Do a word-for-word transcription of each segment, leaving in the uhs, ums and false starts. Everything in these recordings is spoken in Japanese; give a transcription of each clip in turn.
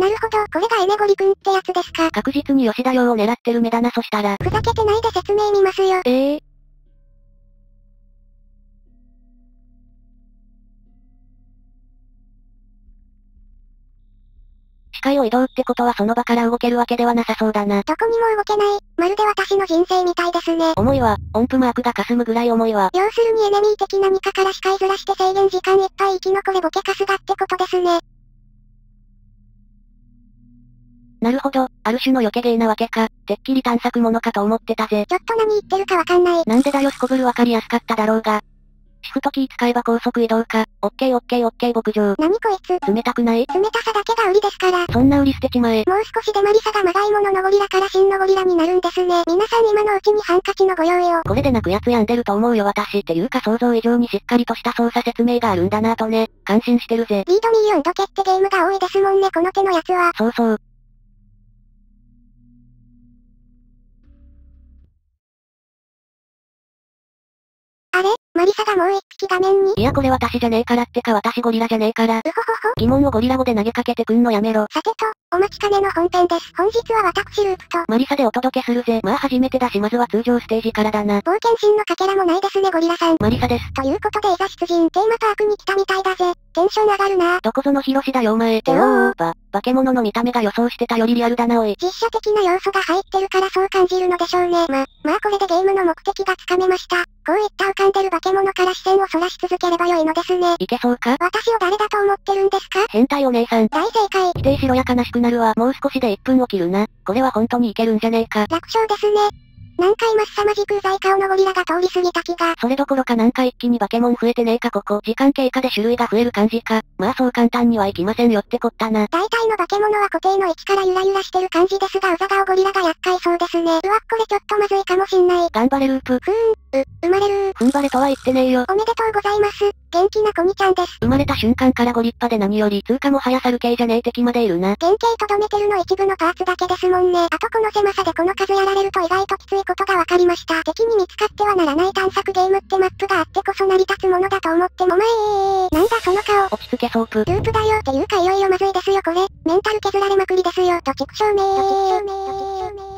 なるほど、これがエネゴリ君ってやつですか。 確実に吉田洋を狙ってる目だな。そしたら。 ふざけてないで説明見ますよ。 ええー、視界を移動ってことはその場から動けるわけではなさそうだな。 どこにも動けない。まるで私の人生みたいですね。 重いわ。音符マークが霞むぐらい重いわ。 要するにエネミー的何かから視界ずらして制限時間いっぱい生き残れボケカスがってことですね。 なるほど、ある種の避け芸なわけか。てっきり探索者かと思ってたぜ。 ちょっと何言ってるかわかんない。 なんでだよ、すこぶるわかりやすかっただろうが。シフトキー使えば高速移動か。オッケーオッケーオッケー牧場。 何こいつ。 冷たくない？ 冷たさだけが売りですから。 そんな売り捨てちまえ。 もう少しでマリサがまがいもののゴリラから真のゴリラになるんですね。皆さん今のうちにハンカチのご用意を。 これで泣くやつ病んでると思うよ私っていうか想像以上にしっかりとした操作説明があるんだなぁとね。感心してるぜ。 リードミーヨンどけってゲームが多いですもんねこの手のやつは。 そうそう。 あれマリサがもう一匹画面に。 いやこれ私じゃねえからってか私ゴリラじゃねえから。 うほほほ。 疑問をゴリラ語で投げかけてくんのやめろ。 さてと、お待ちかねの本編です。本日は私ループと、 マリサでお届けするぜ。まあ初めてだしまずは通常ステージからだな。 冒険心のかけらもないですねゴリラさん。 マリサです。 ということでいざ出陣。テーマパークに来たみたいだぜ。テンション上がるな。 どこぞのヒロシだよお前。ておー、ば、化け物の見た目が予想してたよりリアルだなおい。 実写的な要素が入ってるからそう感じるのでしょうね。ま、まあこれでゲームの目的がつかめました。こういった浮かんでる化け物から視線をそらし続ければよいのですね。 いけそうか？ 私を誰だと思ってるんですか？ 変態お姉さん。 大正解。 否定しろや悲しくなるわ。もう少しでいっぷんを切るな。これは本当にいけるんじゃねえか。 楽勝ですね。何回も凄まじくうざい顔のゴリラが通り過ぎた気が。 それどころかなんか一気に化け物増えてねえかここ。時間経過で種類が増える感じか。まあそう簡単にはいきませんよってこったな。 大体の化け物は固定の位置からゆらゆらしてる感じですがうざ顔ゴリラが厄介そうですね。うわこれちょっとまずいかもしんない。 頑張れループ。 ふーん、う、生まれるー。 踏ん張れとは言ってねえよ。 おめでとうございます。元気なコニちゃんです。 生まれた瞬間からご立派で何より通過も速さる系じゃねえ敵までいるな。 原型とどめてるの一部のパーツだけですもんね。あとこの狭さでこの数やられると意外ときついことがわかりました。敵に見つかってはならない探索ゲームってマップがあってこそ成り立つものだと思ってもまえー。なんだその顔。 落ち着けソープ。 ループだよっていうかいよいよまずいですよこれ。メンタル削られまくりですよ。とちくしょうめー。とちくしょうめー。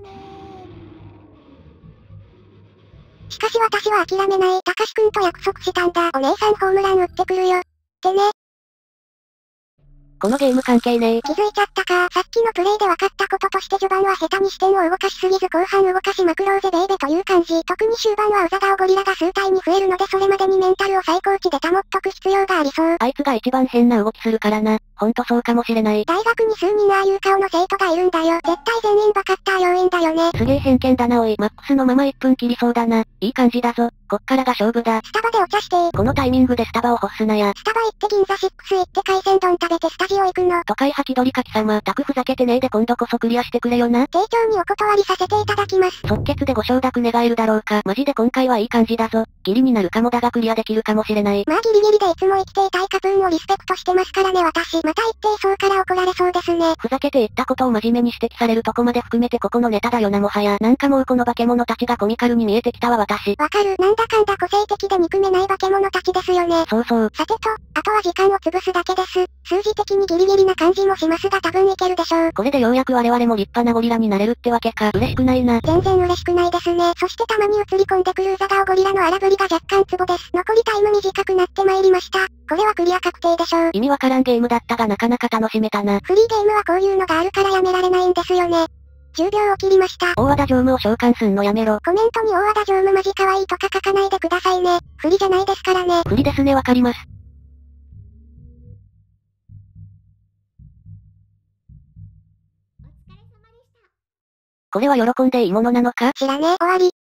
しかし私は諦めない。たかしくんと約束したんだ。お姉さんホームラン打ってくるよ。ってね。 このゲーム関係ねえ。 気づいちゃったか。さっきのプレイで分かったこととして序盤は下手に視点を動かしすぎず後半動かしまくろうぜベイベという感じ。特に終盤はうざ顔ゴリラが数体に増えるのでそれまでにメンタルを最高値で保っとく必要がありそう。 あいつが一番変な動きするからな。ほんとそうかもしれない。 大学に数人ああいう顔の生徒がいるんだよ。絶対全員バカッター要員だよね。 すげえ偏見だなおい。マックスのままいっぷん切りそうだな。いい感じだぞ。こっからが勝負だ。 スタバでお茶してー。 このタイミングでスタバを欲すなや。 スタバ行って銀座シックス行って海鮮丼食べてスタジオ行くの。 都会派気取りか貴様。たくふざけてねえで今度こそクリアしてくれよな。 丁重にお断りさせていただきます。 即決でご承諾願えるだろうか。マジで今回はいい感じだぞ。ギリになるかもだがクリアできるかもしれない。 まあギリギリでいつも生きていたいカプーンをリスペクトしてますからね私。また一定層から怒られそうですね。 ふざけて言ったことを真面目に指摘されるとこまで含めてここのネタだよなもはや。なんかもうこの化け物たちがコミカルに見えてきたわ私。 わかる。なんだかんだ個性的で憎めない化け物たちですよね。 そうそう。 さてと、あとは時間を潰すだけです。数字的にギリギリな感じもしますが多分いけるでしょう。 これでようやく我々も立派なゴリラになれるってわけか。嬉しくないな。 全然嬉しくないですね。そしてたまに映り込んでくるウザ顔ゴリラの荒ぶりが若干ツボです。残りタイム短くなってまいりました。これはクリア確定でしょう。 意味わからんゲームだったがなかなか楽しめたな。 フリーゲームはこういうのがあるからやめられないんですよね。じゅうびょうを切りました。 大和田常務を召喚すんのやめろ。 コメントに大和田常務マジ可愛いとか書かないでくださいね。不利じゃないですからね。 不利ですねわかります。これは喜んでいいものなのか？ 知らねえ、終わり。